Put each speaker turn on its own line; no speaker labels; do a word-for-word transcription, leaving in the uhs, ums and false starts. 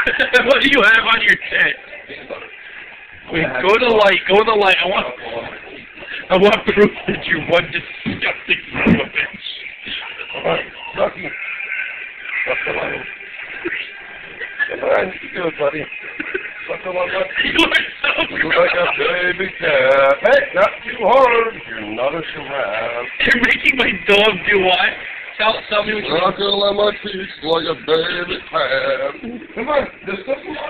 What do you have on your tent? Wait, go to the light. Go to the light. I want. I want proof that you're one disgusting son of a bitch.
Alright, Sucke. Suck the light. Come on, you do it, buddy. Suck the light.
You are so
You're like a baby cat. Hey, not too hard. You're not a giraffe.
You're making my dog do what? Tell, tell me what you're
Suck it like my teeth like a baby cat. Come on, just listen.